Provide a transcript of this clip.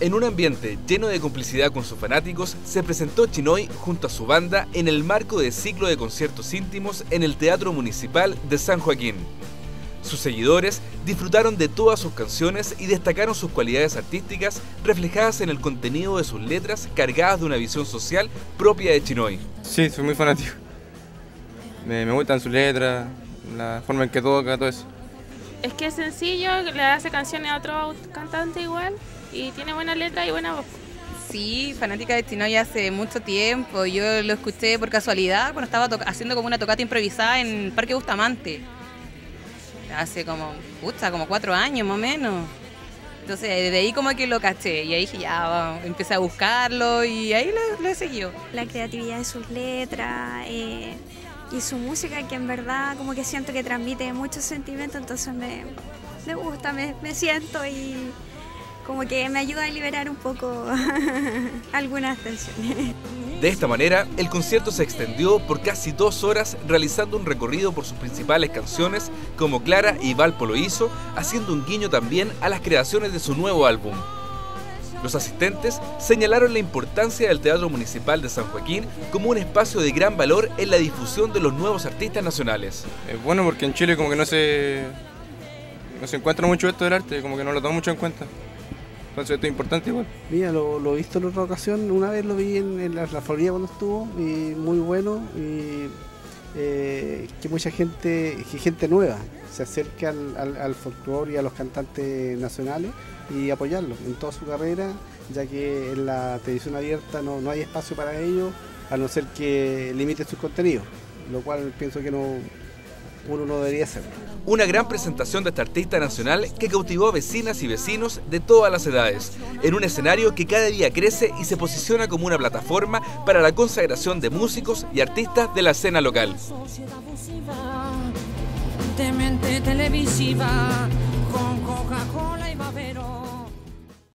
En un ambiente lleno de complicidad con sus fanáticos, se presentó Chinoy junto a su banda en el marco del ciclo de conciertos íntimos en el Teatro Municipal de San Joaquín. Sus seguidores disfrutaron de todas sus canciones y destacaron sus cualidades artísticas reflejadas en el contenido de sus letras cargadas de una visión social propia de Chinoy. Sí, soy muy fanático. Me gustan sus letras, la forma en que toca, todo eso. Es que es sencillo, le hace canciones a otro cantante igual y tiene buena letra y buena voz. Sí, fanática de Chinoy hace mucho tiempo. Yo lo escuché por casualidad cuando estaba haciendo como una tocata improvisada en el Parque Bustamante. Hace como 4 años más o menos. Entonces desde ahí como que lo caché y ahí dije ya, empecé a buscarlo y ahí lo he seguido. La creatividad de sus letras y su música, que en verdad como que siento que transmite muchos sentimientos, entonces me gusta, me siento y como que me ayuda a liberar un poco algunas tensiones. De esta manera, el concierto se extendió por casi 2 horas realizando un recorrido por sus principales canciones como Clara y Valpo lo hizo, haciendo un guiño también a las creaciones de su nuevo álbum. Los asistentes señalaron la importancia del Teatro Municipal de San Joaquín como un espacio de gran valor en la difusión de los nuevos artistas nacionales. Es bueno porque en Chile como que no se encuentra mucho esto del arte, como que no lo toman mucho en cuenta. Entonces esto es importante igual. Mira, lo he visto en otra ocasión, una vez lo vi en la Florida cuando estuvo, y muy bueno, y que mucha gente nueva se acerque al folclore y a los cantantes nacionales y apoyarlos en toda su carrera, ya que en la televisión abierta no hay espacio para ellos, a no ser que limite sus contenidos, lo cual pienso que uno no debería hacer. Una gran presentación de este artista nacional que cautivó a vecinas y vecinos de todas las edades, en un escenario que cada día crece y se posiciona como una plataforma para la consagración de músicos y artistas de la escena local. De mente televisiva, con Coca-Cola y Babero.